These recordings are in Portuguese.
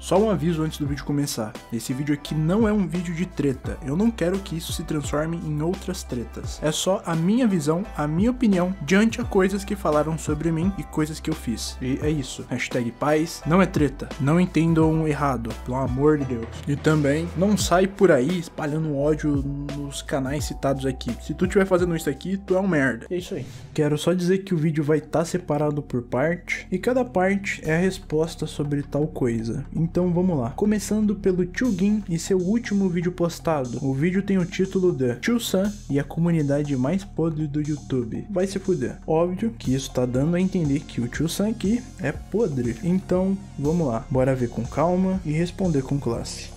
Só um aviso antes do vídeo começar, esse vídeo aqui não é um vídeo de treta, eu não quero que isso se transforme em outras tretas. É só a minha visão, a minha opinião, diante a coisas que falaram sobre mim e coisas que eu fiz. E é isso, hashtag paz, não é treta, não entendam errado, pelo amor de Deus. E também, não sai por aí espalhando ódio nos canais citados aqui. Se tu estiver fazendo isso aqui, tu é um merda. É isso aí. Quero só dizer que o vídeo vai estar separado por parte, e cada parte é a resposta sobre tal coisa. Então vamos lá. Começando pelo Tio Gin e seu último vídeo postado. O vídeo tem o título de Tio Sam e a comunidade mais podre do YouTube. Vai se fuder. Óbvio que isso tá dando a entender que o Tio Sam aqui é podre. Então vamos lá. Bora ver com calma e responder com classe.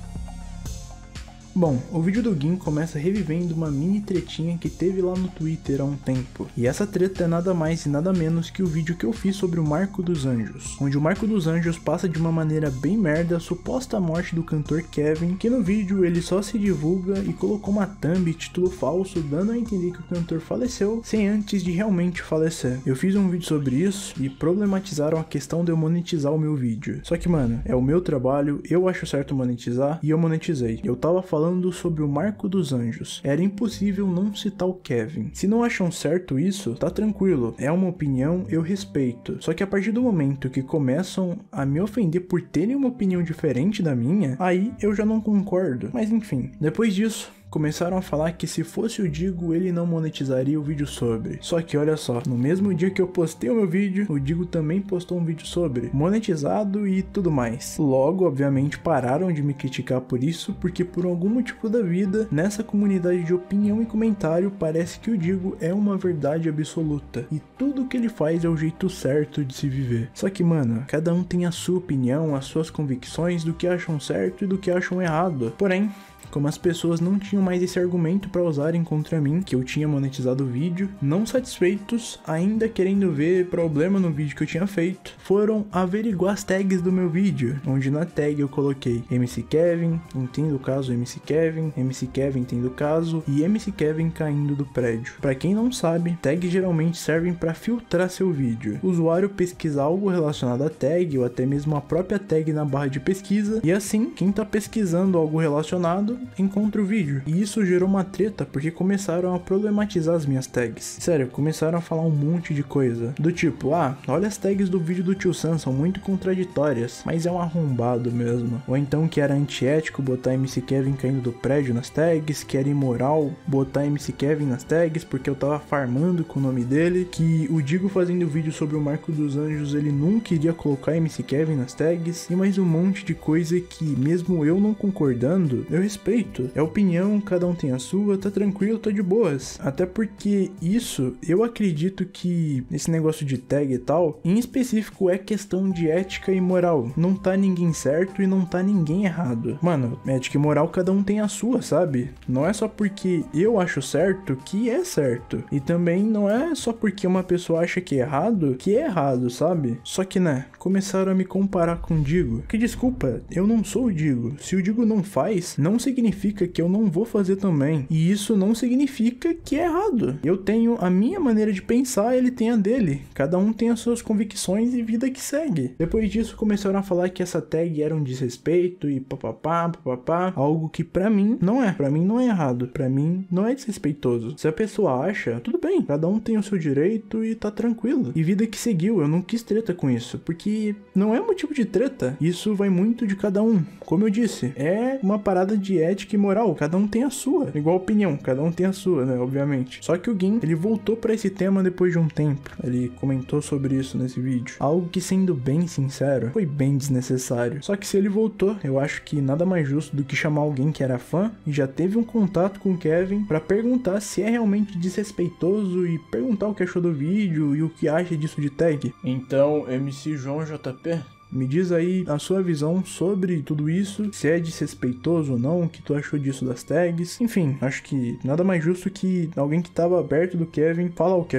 Bom, o vídeo do Gin começa revivendo uma mini tretinha que teve lá no Twitter há um tempo. E essa treta é nada mais e nada menos que o vídeo que eu fiz sobre o Marco dos Anjos, onde o Marco dos Anjos passa de uma maneira bem merda a suposta morte do cantor Kevin, que no vídeo ele só se divulga e colocou uma thumb e título falso, dando a entender que o cantor faleceu sem antes de realmente falecer. Eu fiz um vídeo sobre isso e problematizaram a questão de eu monetizar o meu vídeo. Só que mano, é o meu trabalho, eu acho certo monetizar e eu monetizei. Eu tava falando sobre o Marco dos Anjos. Era impossível não citar o Kevin. Se não acham certo isso, tá tranquilo. É uma opinião, eu respeito. Só que a partir do momento que começam a me ofender por terem uma opinião diferente da minha, aí eu já não concordo. Mas enfim, depois disso, começaram a falar que se fosse o Digo, ele não monetizaria o vídeo sobre. Só que olha só, no mesmo dia que eu postei o meu vídeo, o Digo também postou um vídeo sobre, monetizado e tudo mais. Logo, obviamente, pararam de me criticar por isso, porque por algum motivo da vida, nessa comunidade de opinião e comentário, parece que o Digo é uma verdade absoluta. E tudo que ele faz é o jeito certo de se viver. Só que, mano, cada um tem a sua opinião, as suas convicções do que acham certo e do que acham errado. Porém, como as pessoas não tinham mais esse argumento para usarem contra mim, que eu tinha monetizado o vídeo, não satisfeitos, ainda querendo ver problema no vídeo que eu tinha feito, foram averiguar as tags do meu vídeo, onde na tag eu coloquei MC Kevin, entendo o caso MC Kevin entendo o caso e MC Kevin caindo do prédio. Para quem não sabe, tags geralmente servem para filtrar seu vídeo. O usuário pesquisa algo relacionado à tag ou até mesmo a própria tag na barra de pesquisa, e assim, quem tá pesquisando algo relacionado encontra o vídeo. E isso gerou uma treta porque começaram a problematizar as minhas tags. Sério, começaram a falar um monte de coisa. Do tipo, olha as tags do vídeo do Tio Sam, são muito contraditórias, mas é um arrombado mesmo. Ou então que era antiético botar MC Kevin caindo do prédio nas tags, que era imoral botar MC Kevin nas tags porque eu tava farmando com o nome dele, que o Digo fazendo vídeo sobre o Marco dos Anjos, ele nunca iria colocar MC Kevin nas tags, e mais um monte de coisa que mesmo eu não concordando, eu respeito. É opinião, cada um tem a sua, tá tranquilo, tá de boas. Até porque isso, eu acredito que esse negócio de tag e tal, em específico é questão de ética e moral. Não tá ninguém certo e não tá ninguém errado. Mano, ética e moral cada um tem a sua, sabe? Não é só porque eu acho certo que é certo. E também não é só porque uma pessoa acha que é errado, sabe? Só que, né, começaram a me comparar com o Digo. Que desculpa, eu não sou o Digo. Se o Digo não faz, não significa que eu não vou fazer também. E isso não significa que é errado. Eu tenho a minha maneira de pensar, ele tem a dele. Cada um tem as suas convicções e vida que segue. Depois disso, começaram a falar que essa tag era um desrespeito e papapá, algo que pra mim não é. Pra mim não é errado. Pra mim não é desrespeitoso. Se a pessoa acha, tudo bem. Cada um tem o seu direito e tá tranquilo. E vida que seguiu. Eu não quis treta com isso, porque não é motivo de treta. Isso vai muito de cada um. Como eu disse, é uma parada de ética e moral, cada um tem a sua, igual opinião, cada um tem a sua, né, obviamente. Só que o Gin, ele voltou pra esse tema depois de um tempo, ele comentou sobre isso nesse vídeo, algo que, sendo bem sincero, foi bem desnecessário. Só que se ele voltou, eu acho que nada mais justo do que chamar alguém que era fã e já teve um contato com o Kevin pra perguntar se é realmente desrespeitoso e perguntar o que achou do vídeo e o que acha disso de tag. Então, MC João JP, me diz aí a sua visão sobre tudo isso, se é desrespeitoso ou não, o que tu achou disso das tags. Enfim, acho que nada mais justo que alguém que tava perto do Kevin falar o que achou.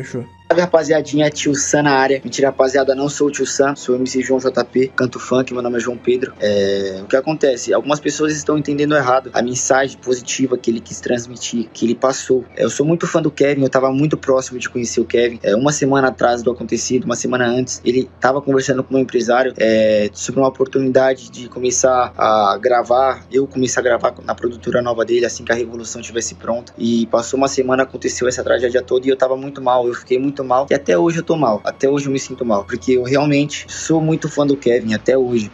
Salve, rapaziadinha, Tio Sam na área. Mentira, rapaziada, não sou o Tio Sam, sou o MC João JP, canto funk, meu nome é João Pedro. O que acontece? Algumas pessoas estão entendendo errado a mensagem positiva que ele quis transmitir, que ele passou. Eu sou muito fã do Kevin, eu tava muito próximo de conhecer o Kevin. Uma semana atrás do acontecido, uma semana antes, ele tava conversando com o meu empresário sobre uma oportunidade de começar a gravar. Eu comecei a gravar na produtora nova dele assim que a Revolução estivesse pronta. E passou uma semana, aconteceu essa tragédia toda e eu tava muito mal, eu fiquei muito mal, e até hoje eu tô mal, até hoje eu me sinto mal, porque eu realmente sou muito fã do Kevin, até hoje.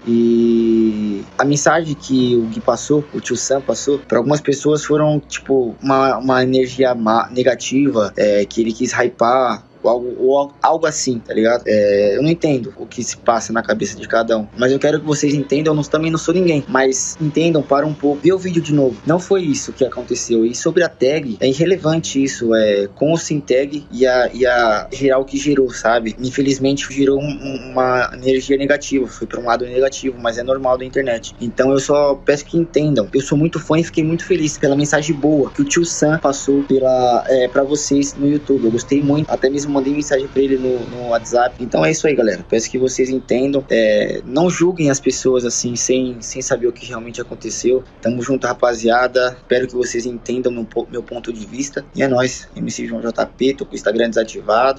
E a mensagem que o Gui passou, o Tio Sam passou, pra algumas pessoas foram, tipo, uma energia negativa, que ele quis hypar, ou algo assim, tá ligado? Eu não entendo o que se passa na cabeça de cada um, mas eu quero que vocês entendam. Eu também não sou ninguém, mas entendam, para um pouco, vê o vídeo de novo. Não foi isso que aconteceu. E sobre a tag, é irrelevante isso, com ou sem tag, ia gerar o que gerou, sabe? Infelizmente gerou uma energia negativa, foi para um lado negativo, mas é normal da internet. Então eu só peço que entendam, eu sou muito fã e fiquei muito feliz pela mensagem boa que o Tio Sam passou pra vocês no YouTube. Eu gostei muito, até mesmo mandei mensagem pra ele no WhatsApp. Então é isso aí, galera. Peço que vocês entendam. Não julguem as pessoas assim, sem saber o que realmente aconteceu. Tamo junto, rapaziada. Espero que vocês entendam meu ponto de vista. E é nóis. MC João JP. Tô com o Instagram desativado.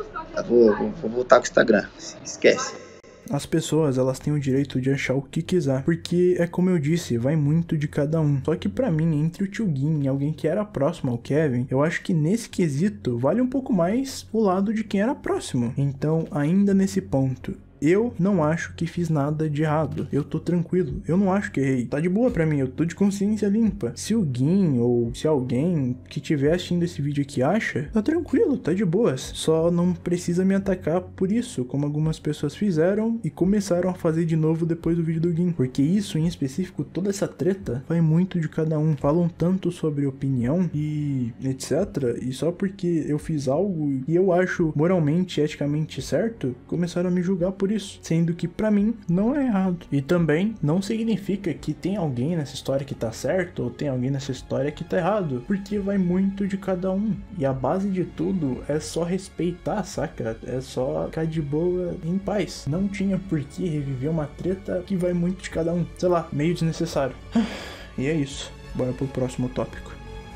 Vou voltar com o Instagram. Esquece. As pessoas, elas têm o direito de achar o que quiser, porque é como eu disse, vai muito de cada um. Só que pra mim, entre o Tio Gui e alguém que era próximo ao Kevin, eu acho que nesse quesito vale um pouco mais o lado de quem era próximo. Então, ainda nesse ponto, eu não acho que fiz nada de errado. Eu tô tranquilo. Eu não acho que errei. Tá de boa pra mim. Eu tô de consciência limpa. Se o Gui ou se alguém que estiver assistindo esse vídeo aqui acha, tá tranquilo, tá de boas. Só não precisa me atacar por isso, como algumas pessoas fizeram e começaram a fazer de novo depois do vídeo do Gui. Porque isso em específico, toda essa treta, vai muito de cada um. Falam tanto sobre opinião e etc. E só porque eu fiz algo e eu acho moralmente, eticamente certo, começaram a me julgar por isso, sendo que pra mim não é errado. E também não significa que tem alguém nessa história que tá certo ou tem alguém nessa história que tá errado, porque vai muito de cada um. E a base de tudo é só respeitar, saca? É só ficar de boa, em paz. Não tinha por que reviver uma treta que vai muito de cada um. Sei lá, meio desnecessário. E é isso. Bora pro próximo tópico.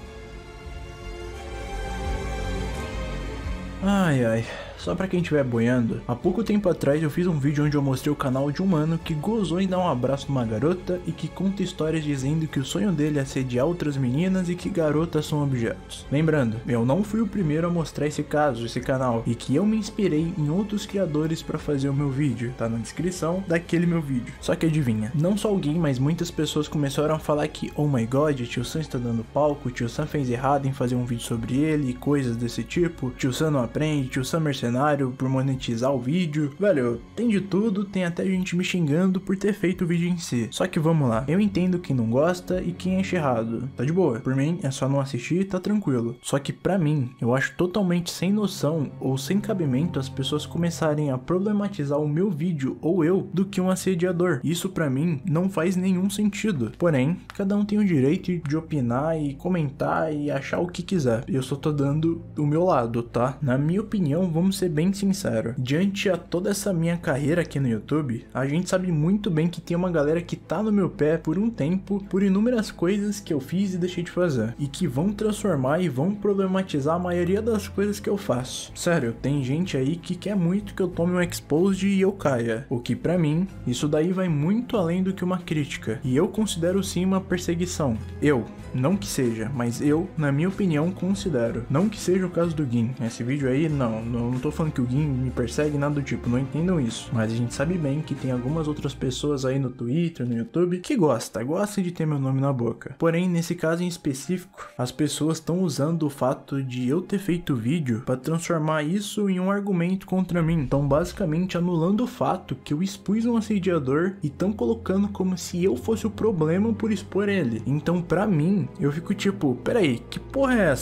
Ai. Só pra quem estiver boiando, há pouco tempo atrás eu fiz um vídeo onde eu mostrei o canal de um mano que gozou em dar um abraço numa garota e que conta histórias dizendo que o sonho dele é assediar outras meninas e que garotas são objetos. Lembrando, eu não fui o primeiro a mostrar esse caso, esse canal, e que eu me inspirei em outros criadores pra fazer o meu vídeo, tá na descrição daquele meu vídeo. Só que adivinha, não só alguém, mas muitas pessoas começaram a falar que, oh my god, Tio Sam está dando palco, Tio Sam fez errado em fazer um vídeo sobre ele e coisas desse tipo, Tio Sam não aprende, Tio Sam mercenário por monetizar o vídeo. Velho, tem de tudo, tem até gente me xingando por ter feito o vídeo em si. Só que vamos lá, eu entendo quem não gosta e quem acha errado, tá de boa. Por mim, é só não assistir e tá tranquilo. Só que pra mim, eu acho totalmente sem noção ou sem cabimento as pessoas começarem a problematizar o meu vídeo ou eu do que um assediador. Isso pra mim não faz nenhum sentido. Porém, cada um tem o direito de opinar e comentar e achar o que quiser. Eu só tô dando o meu lado, tá? Na minha opinião, vamos ser bem sincero, diante a toda essa minha carreira aqui no YouTube, a gente sabe muito bem que tem uma galera que tá no meu pé por um tempo, por inúmeras coisas que eu fiz e deixei de fazer, e que vão transformar e vão problematizar a maioria das coisas que eu faço. Sério, tem gente aí que quer muito que eu tome um exposed e eu caia, o que pra mim, isso daí vai muito além do que uma crítica, e eu considero sim uma perseguição. Não que seja, mas eu, na minha opinião, considero. Não que seja o caso do Gui. Esse vídeo aí, não tô falando que o Gui me persegue, nada do tipo, não entendam isso. Mas a gente sabe bem que tem algumas outras pessoas aí no Twitter, no YouTube, que gosta de ter meu nome na boca. Porém, nesse caso em específico, as pessoas estão usando o fato de eu ter feito vídeo para transformar isso em um argumento contra mim. Então, basicamente, anulando o fato que eu expus um assediador e estão colocando como se eu fosse o problema por expor ele. Então, pra mim, eu fico tipo, peraí, que porra é essa?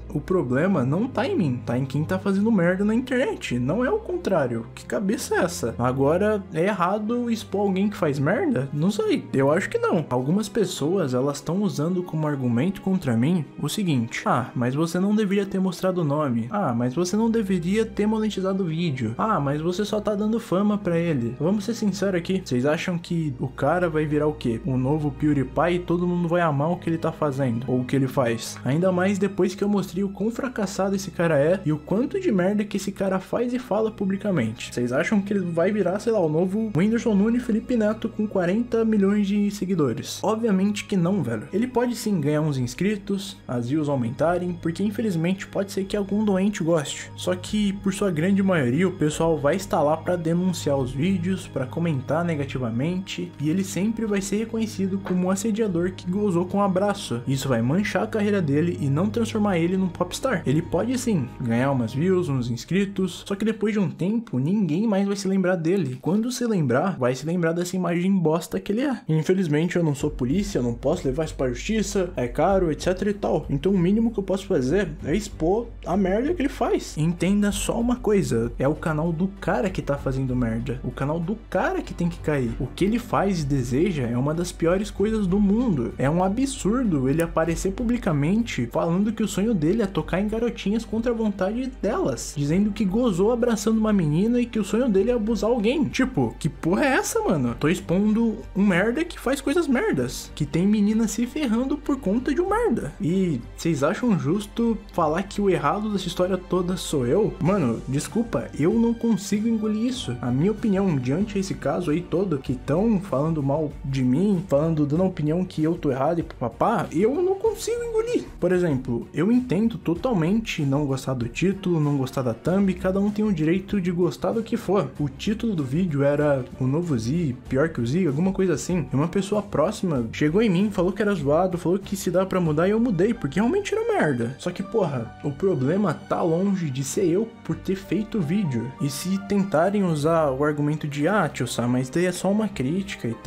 o problema não tá em mim, tá em quem tá fazendo merda na internet. Não é o contrário. Que cabeça é essa? Agora, é errado expor alguém que faz merda? Não sei, eu acho que não. Algumas pessoas, elas estão usando como argumento contra mim o seguinte: ah, mas você não deveria ter mostrado o nome. Ah, mas você não deveria ter monetizado o vídeo. Ah, mas você só tá dando fama pra ele. Vamos ser sinceros aqui, vocês acham que o cara vai virar o quê? O novo PewDiePie e todo mundo vai amar o que ele tá fazendo, ou o que ele faz? Ainda mais depois que eu mostrei o quão fracassado esse cara é e o quanto de merda que esse cara faz e fala publicamente. Vocês acham que ele vai virar, sei lá, o novo Whindersson Nunes Felipe Neto com 40 milhões de seguidores? Obviamente que não, velho. Ele pode sim ganhar uns inscritos, as views aumentarem, porque infelizmente pode ser que algum doente goste. Só que, por sua grande maioria, o pessoal vai estar lá pra denunciar os vídeos, pra comentar negativamente, e ele sempre vai ser reconhecido como um assediador que gozou com um abraço. Isso vai manchar a carreira dele e não transformar ele num popstar. Ele pode sim ganhar umas views, uns inscritos, só que depois de um tempo, ninguém mais vai se lembrar dele. Quando se lembrar, vai se lembrar dessa imagem bosta que ele é. Infelizmente eu não sou polícia, eu não posso levar isso pra justiça, é caro, etc e tal. Então o mínimo que eu posso fazer é expor a merda que ele faz. Entenda só uma coisa, é o canal do cara que tá fazendo merda, o canal do cara que tem que cair. O que ele faz e deseja é uma das piores coisas do mundo. É um absurdo ele aparecer publicamente falando que o sonho dele é tocar em garotinhas contra a vontade delas, dizendo que gozou abraçando uma menina e que o sonho dele é abusar alguém. Tipo, que porra é essa, mano? Tô expondo um merda que faz coisas merdas, que tem menina se ferrando por conta de um merda. E vocês acham justo falar que o errado dessa história toda sou eu? Mano, desculpa, eu não consigo engolir isso. A minha opinião diante desse caso aí todo, que estão falando mal de mim, dando a opinião que eu tô errado e papá, eu não consigo engolir. Por exemplo, eu entendo totalmente não gostar do título, não gostar da thumb, cada um tem o direito de gostar do que for. O título do vídeo era o novo Z, pior que o Z, alguma coisa assim. E uma pessoa próxima chegou em mim, falou que era zoado, falou que se dá pra mudar e eu mudei, porque realmente era merda. Só que porra, o problema tá longe de ser eu por ter feito o vídeo. E se tentarem usar o argumento de tio Sam, mas daí é só uma crítica e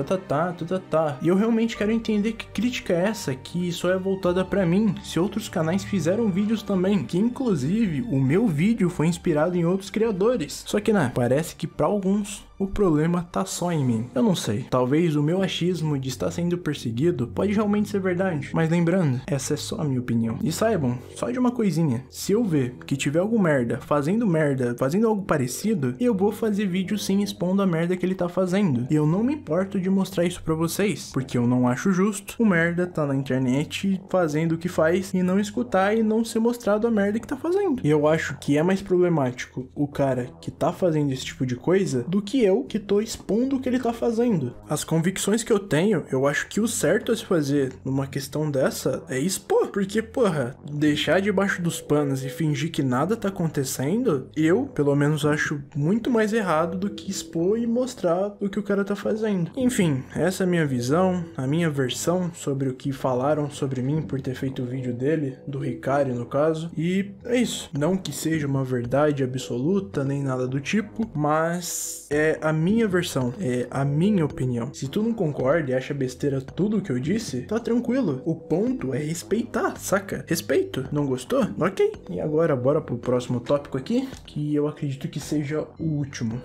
tá. E eu realmente quero entender que crítica é essa, que só é voltada pra mim, se outros canais fizeram vídeos também, que inclusive o meu vídeo foi inspirado em outros criadores. Só que né, parece que pra alguns o problema tá só em mim. Eu não sei, talvez o meu achismo de estar sendo perseguido pode realmente ser verdade, mas lembrando, essa é só a minha opinião. E saibam, só de uma coisinha, se eu ver que tiver algum merda, fazendo algo parecido, eu vou fazer vídeo sim expondo a merda que ele tá fazendo. E eu não me importo de mostrar isso pra vocês, porque eu não acho justo o merda tá na internet fazendo o que faz e não escutar e não ser mostrado a merda que tá fazendo. E eu acho que é mais problemático o cara que tá fazendo esse tipo de coisa do que eu que tô expondo o que ele tá fazendo. As convicções que eu tenho, eu acho que o certo a se fazer numa questão dessa é expor, porque porra, deixar debaixo dos panos e fingir que nada tá acontecendo, eu, pelo menos, acho muito mais errado do que expor e mostrar o que o cara tá fazendo. Enfim, essa é a minha visão, a minha versão sobre o que falaram sobre mim por ter feito o vídeo dele, do Ricari no caso, e é isso. Não que seja uma verdade absoluta, nem nada do tipo, mas é a minha versão, é a minha opinião. Se tu não concorda e acha besteira tudo o que eu disse, tá tranquilo. O ponto é respeitar, saca? Respeito. Não gostou? Ok. E agora bora pro próximo tópico aqui, que eu acredito que seja o último.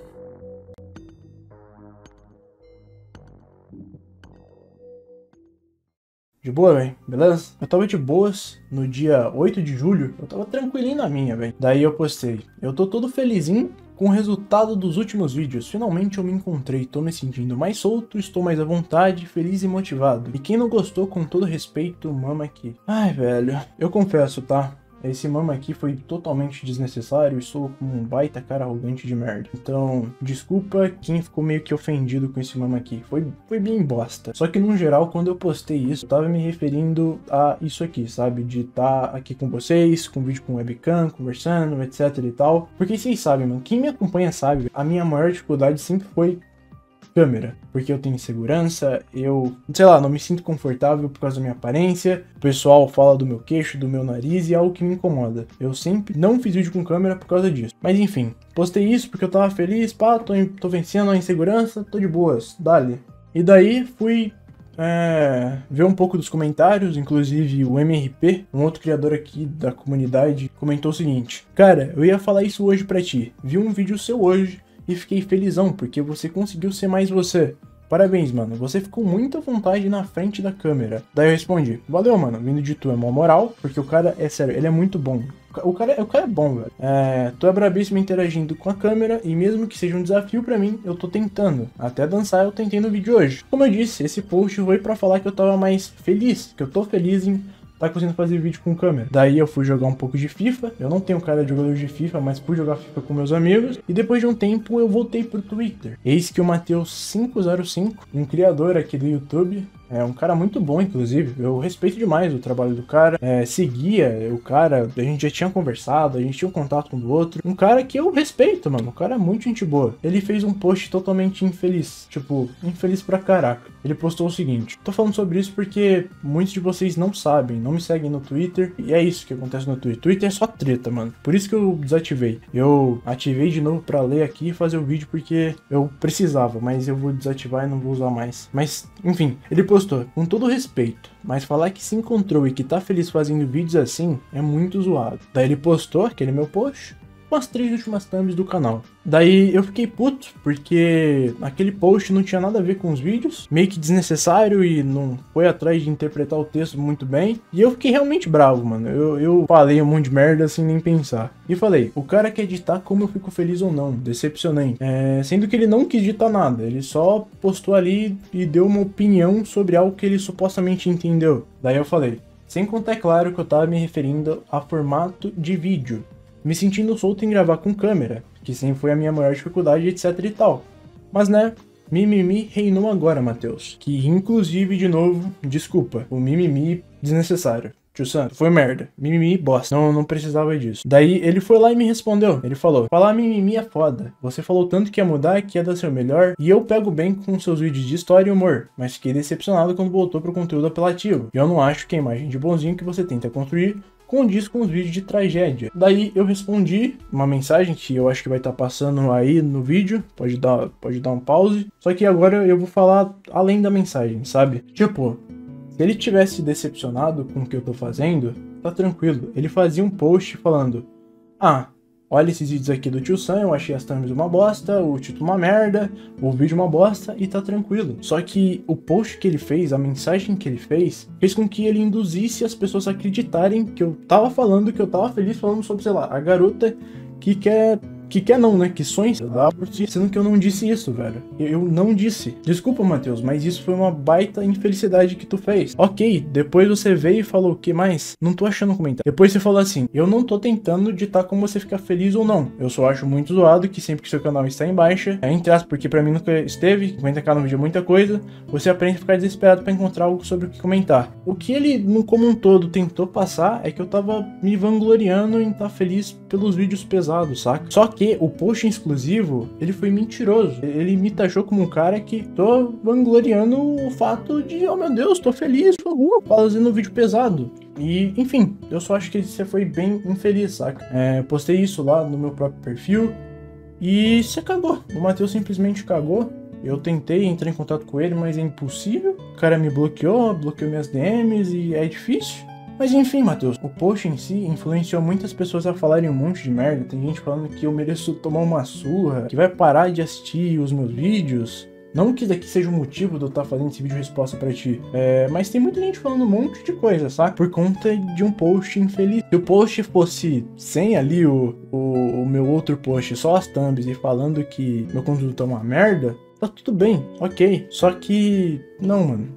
De boa, velho? Beleza? Eu tava de boas no dia 8 de julho, eu tava tranquilinho na minha, velho. Daí eu postei. Eu tô todo felizinho com o resultado dos últimos vídeos. Finalmente eu me encontrei, tô me sentindo mais solto, estou mais à vontade, feliz e motivado. E quem não gostou, com todo respeito, mama aqui. Ai, velho, eu confesso, tá? Esse mama aqui foi totalmente desnecessário e sou um baita cara arrogante de merda. Então, desculpa quem ficou meio que ofendido com esse mama aqui. Foi bem bosta. Só que no geral, quando eu postei isso, eu tava me referindo a isso aqui, sabe? De estar aqui com vocês, com vídeo com webcam, conversando, etc e tal. Porque vocês sabem, mano, quem me acompanha sabe, a minha maior dificuldade sempre foi câmera, porque eu tenho insegurança, eu, sei lá, não me sinto confortável por causa da minha aparência, o pessoal fala do meu queixo, do meu nariz e é algo que me incomoda. Eu sempre não fiz vídeo com câmera por causa disso. Mas enfim, postei isso porque eu tava feliz, pá, tô vencendo a insegurança, tô de boas, dale. E daí fui ver um pouco dos comentários, inclusive o MRP, um outro criador aqui da comunidade, comentou o seguinte: cara, eu ia falar isso hoje pra ti, vi um vídeo seu hoje e fiquei felizão, porque você conseguiu ser mais você. Parabéns, mano, você ficou muito à vontade na frente da câmera. Daí eu respondi: valeu, mano, vindo de tu é mó moral, porque o cara, é sério, ele é muito bom. O cara é bom, velho. Tu é brabíssimo interagindo com a câmera, e mesmo que seja um desafio pra mim, eu tô tentando. Até dançar eu tentei no vídeo hoje. Como eu disse, esse post foi pra falar que eu tava mais feliz, que eu tô feliz em tá conseguindo fazer vídeo com câmera. Daí eu fui jogar um pouco de FIFA. Eu não tenho cara de jogador de FIFA, mas fui jogar FIFA com meus amigos. E depois de um tempo eu voltei pro Twitter. Eis que o Matheus505, um criador aqui do YouTube, é um cara muito bom, inclusive. Eu respeito demais o trabalho do cara. Seguia o cara, a gente já tinha conversado, a gente tinha um contato um do outro. Um cara que eu respeito, mano. Um cara muito gente boa. Ele fez um post totalmente infeliz. Tipo, infeliz pra caraca. Ele postou o seguinte: tô falando sobre isso porque muitos de vocês não sabem, não me seguem no Twitter. E é isso que acontece no Twitter. Twitter é só treta, mano. Por isso que eu desativei. Eu ativei de novo pra ler aqui e fazer o vídeo porque eu precisava. Mas eu vou desativar e não vou usar mais. Mas, enfim, ele postou: com todo respeito, mas falar que se encontrou e que tá feliz fazendo vídeos assim é muito zoado. Daí ele postou aquele meu post com as 3 últimas thumbs do canal. Daí eu fiquei puto, porque aquele post não tinha nada a ver com os vídeos, meio que desnecessário e não foi atrás de interpretar o texto muito bem. E eu fiquei realmente bravo, mano. Eu falei um monte de merda sem nem pensar. E falei: o cara quer editar como eu fico feliz ou não, decepcionante. Sendo que ele não quis editar nada, ele só postou ali e deu uma opinião sobre algo que ele supostamente entendeu. Daí eu falei: sem contar, é claro, que eu tava me referindo a formato de vídeo, me sentindo solto em gravar com câmera, que sempre foi a minha maior dificuldade, etc e tal. Mas né, mimimi reinou agora, Matheus. Que inclusive, de novo, desculpa, o mimimi desnecessário. Tio Santo, foi merda. Mimimi, bosta. Não precisava disso. Daí ele foi lá e me respondeu. Ele falou: falar mimimi é foda. Você falou tanto que ia mudar, que ia dar seu melhor, e eu pego bem com seus vídeos de história e humor, mas fiquei decepcionado quando voltou pro conteúdo apelativo. E eu não acho que a imagem de bonzinho que você tenta construir condiz com os vídeos de tragédia. Daí eu respondi uma mensagem que eu acho que vai estar passando aí no vídeo, pode dar um pause, só que agora eu vou falar além da mensagem, sabe? Tipo, se ele tivesse decepcionado com o que eu tô fazendo, tá tranquilo. Ele fazia um post falando: olha esses vídeos aqui do Tio Sam, eu achei as thumbs uma bosta, o título uma merda, o vídeo uma bosta, e tá tranquilo. Só que o post que ele fez, a mensagem que ele fez com que ele induzisse as pessoas a acreditarem que eu tava falando, que eu tava feliz falando sobre, sei lá, a garota que quer não, né? Que sonha dar por si, sendo que eu não disse isso, velho. Eu não disse. Desculpa, Matheus, mas isso foi uma baita infelicidade que tu fez. Ok, depois você veio e falou: o que mais? Não tô achando comentário. Depois você falou assim: eu não tô tentando ditar como você ficar feliz ou não. Eu só acho muito zoado que sempre que seu canal está em baixa, entre aspas, porque pra mim nunca esteve, 50k no vídeo é muita coisa, você aprende a ficar desesperado pra encontrar algo sobre o que comentar. O que ele, como um todo, tentou passar é que eu tava me vangloriando em estar feliz pelos vídeos pesados, saca? Só que o post exclusivo, ele foi mentiroso. Ele me taxou como um cara que tô vangloriando o fato de: oh meu Deus, tô feliz, fazendo um vídeo pesado. E, enfim, eu só acho que você foi bem infeliz, saca? Postei isso lá no meu próprio perfil e você cagou. O Matheus simplesmente cagou. Eu tentei entrar em contato com ele, mas é impossível. O cara me bloqueou minhas DMs e é difícil. Mas enfim, Matheus, o post em si influenciou muitas pessoas a falarem um monte de merda. Tem gente falando que eu mereço tomar uma surra, que vai parar de assistir os meus vídeos. Não que daqui seja o motivo de eu estar fazendo esse vídeo resposta pra ti, mas tem muita gente falando um monte de coisa, saca? Por conta de um post infeliz. Se o post fosse sem ali o meu outro post, só as thumbs e falando que meu conteúdo tá uma merda, tá tudo bem, ok. Só que, não, mano.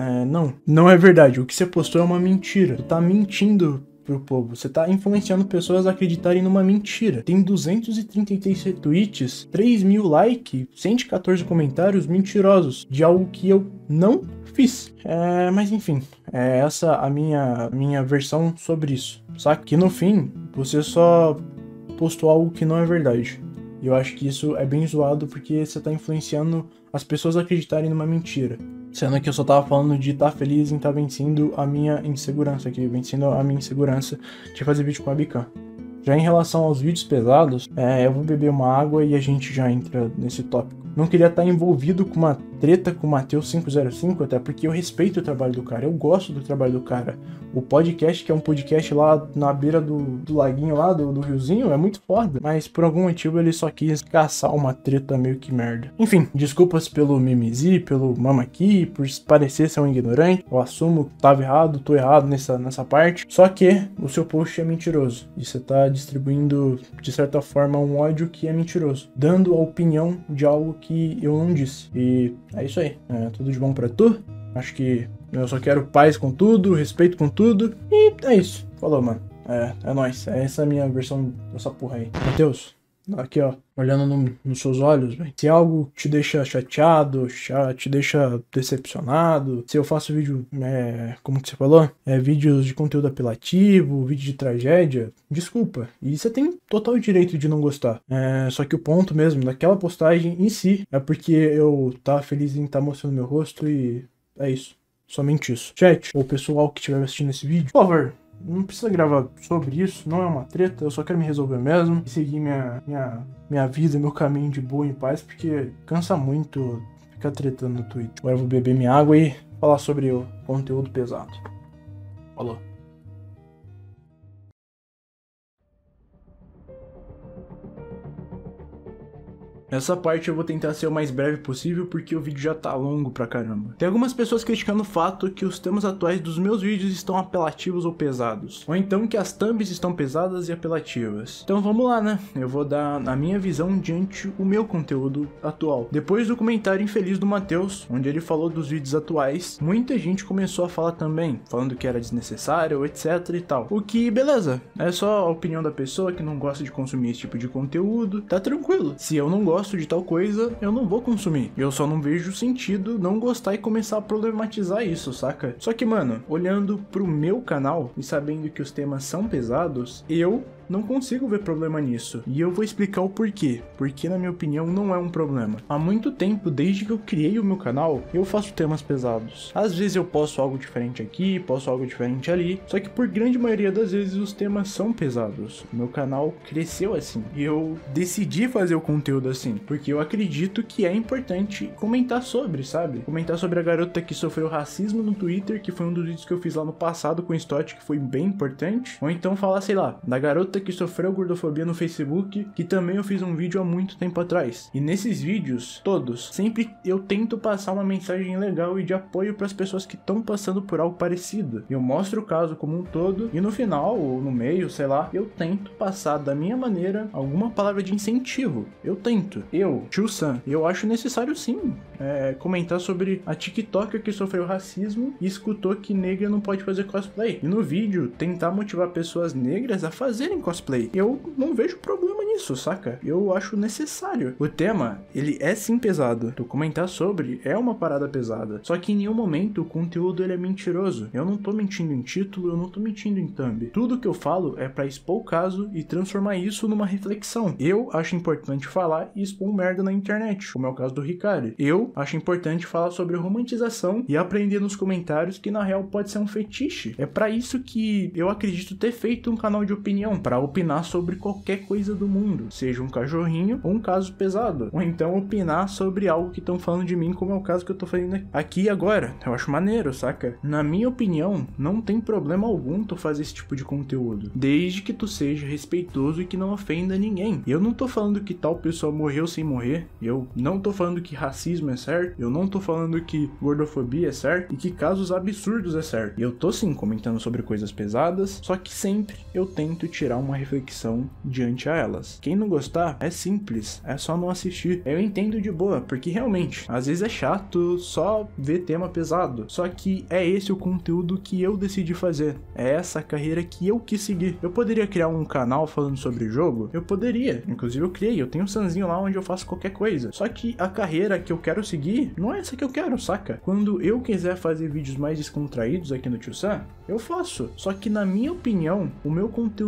Não é verdade. O que você postou é uma mentira. Tu tá mentindo pro povo. Você tá influenciando pessoas a acreditarem numa mentira. Tem 233 retweets, 3.000 likes, 114 comentários mentirosos de algo que eu não fiz. Mas enfim, é essa a minha versão sobre isso. Saca? Que no fim, você só postou algo que não é verdade. E eu acho que isso é bem zoado porque você tá influenciando as pessoas a acreditarem numa mentira. Sendo que eu só tava falando de estar feliz em estar vencendo a minha insegurança aqui, vencendo a minha insegurança de fazer vídeo com a webcam. Já em relação aos vídeos pesados, eu vou beber uma água e a gente já entra nesse tópico. não queria estar envolvido com uma treta com o Matheus 505, até porque eu respeito o trabalho do cara, eu gosto do trabalho do cara. O podcast, que é um podcast lá na beira do laguinho lá, do riozinho, é muito foda. Mas por algum motivo ele só quis caçar uma treta meio que merda. Enfim, desculpas pelo mimimi, pelo mamaqui, por parecer ser um ignorante. Eu assumo que tava errado, tô errado nessa parte. Só que o seu post é mentiroso. E você tá distribuindo, de certa forma, um ódio que é mentiroso. Dando a opinião de algo que eu não disse. E é isso aí. Tudo de bom pra tu. Acho que eu só quero paz com tudo, respeito com tudo. E é isso. Falou, mano. É nóis. Essa é a minha versão dessa porra aí. Matheus, aqui ó, olhando nos seus olhos, velho. Se algo te deixa chateado, te deixa decepcionado, se eu faço vídeo, como que você falou? Vídeos de conteúdo apelativo, vídeo de tragédia, desculpa. E você tem total direito de não gostar. Só que o ponto mesmo daquela postagem em si é porque eu tava feliz em estar mostrando meu rosto e é isso. Somente isso. Chat, ou pessoal que estiver assistindo esse vídeo, por favor, não precisa gravar sobre isso, não é uma treta, eu só quero me resolver mesmo e seguir minha vida, meu caminho de boa e em paz, porque cansa muito ficar tretando no Twitter. Agora eu vou beber minha água e falar sobre o conteúdo pesado. Falou. Essa parte eu vou tentar ser o mais breve possível porque o vídeo já tá longo pra caramba. Tem algumas pessoas criticando o fato que os temas atuais dos meus vídeos estão apelativos ou pesados. Ou então que as thumbs estão pesadas e apelativas. Então vamos lá, né? Eu vou dar a minha visão diante o meu conteúdo atual. Depois do comentário infeliz do Matheus, onde ele falou dos vídeos atuais, muita gente começou a falar também, falando que era desnecessário, etc e tal. O que, beleza, é só a opinião da pessoa que não gosta de consumir esse tipo de conteúdo, tá tranquilo. Se eu não gosto de tal coisa, eu não vou consumir. Eu só não vejo sentido não gostar e começar a problematizar isso, saca? Só que, mano, olhando pro meu canal e sabendo que os temas são pesados, eu não consigo ver problema nisso. E eu vou explicar o porquê. Porque, na minha opinião, não é um problema. Há muito tempo, desde que eu criei o meu canal, eu faço temas pesados. Às vezes eu posto algo diferente aqui, posto algo diferente ali. Só que por grande maioria das vezes os temas são pesados. O meu canal cresceu assim. E eu decidi fazer o conteúdo assim. Porque eu acredito que é importante comentar sobre, sabe? Comentar sobre a garota que sofreu racismo no Twitter, que foi um dos vídeos que eu fiz lá no passado com o Stott, que foi bem importante. Ou então falar, sei lá, da garota que sofreu gordofobia no Facebook, que também eu fiz um vídeo há muito tempo atrás. E nesses vídeos, todos, sempre eu tento passar uma mensagem legal e de apoio para as pessoas que estão passando por algo parecido. Eu mostro o caso como um todo e no final, ou no meio, sei lá, eu tento passar da minha maneira alguma palavra de incentivo. Eu tento. Tio Sam, eu acho necessário sim comentar sobre a TikToker que sofreu racismo e escutou que negra não pode fazer cosplay. E no vídeo, tentar motivar pessoas negras a fazerem cosplay. Eu não vejo problema nisso, saca? Eu acho necessário. O tema, ele é sim pesado. Tu comentar sobre é uma parada pesada. Só que em nenhum momento o conteúdo ele é mentiroso. Eu não tô mentindo em título, eu não tô mentindo em thumb. Tudo que eu falo é pra expor o caso e transformar isso numa reflexão. Eu acho importante falar e expor merda na internet, como é o caso do Ricardo. Eu acho importante falar sobre romantização e aprender nos comentários que na real pode ser um fetiche. É pra isso que eu acredito ter feito um canal de opinião, pra opinar sobre qualquer coisa do mundo, seja um cachorrinho ou um caso pesado, ou então opinar sobre algo que estão falando de mim, como é o caso que eu tô fazendo aqui e agora. Eu acho maneiro, saca? Na minha opinião, não tem problema algum tu fazer esse tipo de conteúdo, desde que tu seja respeitoso e que não ofenda ninguém. Eu não tô falando que tal pessoa morreu sem morrer, eu não tô falando que racismo é certo, eu não tô falando que gordofobia é certo e que casos absurdos é certo. Eu tô sim comentando sobre coisas pesadas, só que sempre eu tento tirar uma reflexão diante a elas. Quem não gostar, é simples, é só não assistir. Eu entendo de boa, porque realmente, às vezes é chato só ver tema pesado. Só que é esse o conteúdo que eu decidi fazer. É essa a carreira que eu quis seguir. Eu poderia criar um canal falando sobre jogo? Eu poderia. Inclusive eu criei, eu tenho um Sanzinho lá onde eu faço qualquer coisa. Só que a carreira que eu quero seguir não é essa que eu quero, saca? Quando eu quiser fazer vídeos mais descontraídos aqui no Tio Sam, eu faço. Só que na minha opinião, o meu conteúdo pesado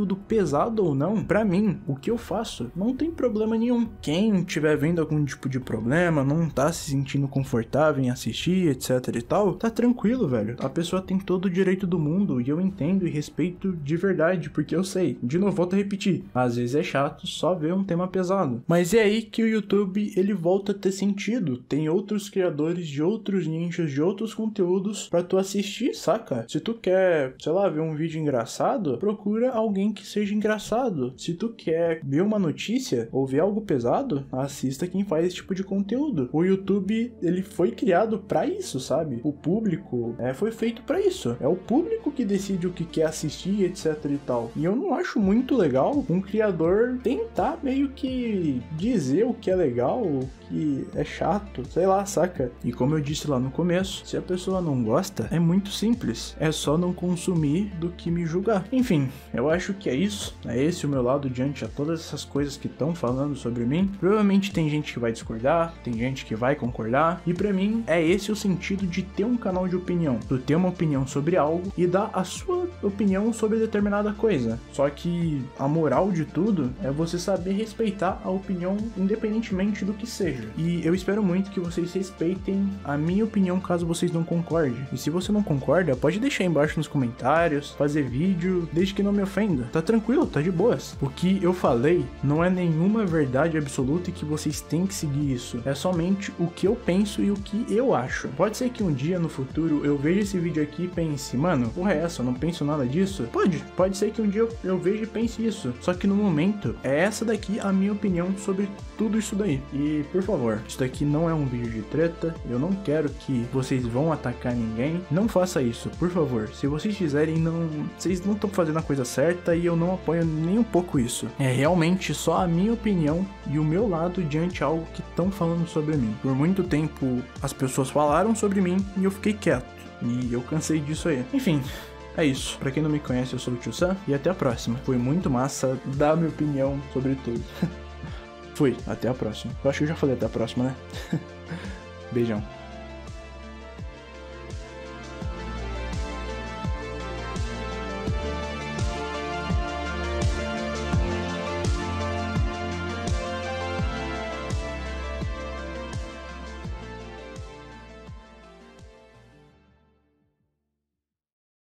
pesado ou não, pra mim, o que eu faço não tem problema nenhum. Quem tiver vendo algum tipo de problema, não tá se sentindo confortável em assistir, etc e tal, tá tranquilo, velho. A pessoa tem todo o direito do mundo e eu entendo e respeito de verdade, porque eu sei. De novo, volto a repetir. Às vezes é chato só ver um tema pesado. Mas é aí que o YouTube, ele volta a ter sentido. Tem outros criadores de outros nichos, de outros conteúdos pra tu assistir, saca? Se tu quer, sei lá, ver um vídeo engraçado, procura alguém que seja engraçado. Se tu quer ver uma notícia ou ver algo pesado, assista quem faz esse tipo de conteúdo. O YouTube, ele foi criado pra isso, sabe? O público foi feito pra isso. É o público que decide o que quer assistir, etc e tal. E eu não acho muito legal um criador tentar meio que dizer o que é legal, o que é chato, sei lá, saca? E como eu disse lá no começo, se a pessoa não gosta, é muito simples. É só não consumir do que me julgar. Enfim, eu acho que é isso. É esse o meu lado diante a todas essas coisas que estão falando sobre mim. Provavelmente tem gente que vai discordar, tem gente que vai concordar. E pra mim, é esse o sentido de ter um canal de opinião. Tu ter uma opinião sobre algo e dar a sua opinião sobre determinada coisa. Só que a moral de tudo é você saber respeitar a opinião independentemente do que seja. E eu espero muito que vocês respeitem a minha opinião caso vocês não concordem. E se você não concorda, pode deixar aí embaixo nos comentários, fazer vídeo, desde que não me ofenda. Tá tranquilo, tá de boas. O que eu falei não é nenhuma verdade absoluta e que vocês têm que seguir isso. É somente o que eu penso e o que eu acho. Pode ser que um dia no futuro eu veja esse vídeo aqui e pense, mano, porra é essa, eu não penso nada disso? Pode ser que um dia eu veja e pense isso. Só que no momento, é essa daqui a minha opinião sobre tudo isso daí. E por favor, isso daqui não é um vídeo de treta, eu não quero que vocês vão atacar ninguém, não faça isso, por favor. Se vocês fizerem, vocês não estão fazendo a coisa certa e eu não apoio nem um pouco isso. É realmente só a minha opinião e o meu lado diante algo que estão falando sobre mim. Por muito tempo as pessoas falaram sobre mim e eu fiquei quieto, e eu cansei disso aí. Enfim, é isso. Pra quem não me conhece, eu sou o Tio Sam e até a próxima. Foi muito massa dar minha opinião sobre tudo. Fui, até a próxima. Eu acho que eu já falei até a próxima, né? Beijão.